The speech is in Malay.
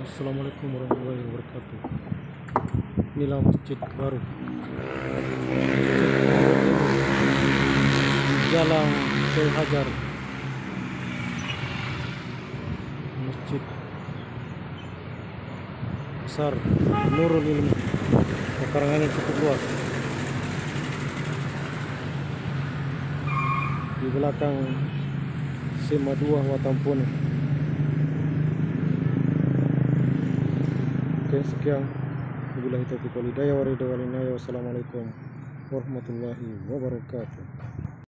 Assalamualaikum warahmatullahi wabarakatuh. Inilah masjid baru, Jalan Syekh Hajar, masjid besar Nurul Ilmi, pekarangannya cukup luas. Di belakang SMA 2 Watampone. Oke, sekian. Wabillahi taufiq wal hidayah. Wassalamualaikum warahmatullahi wabarakatuh.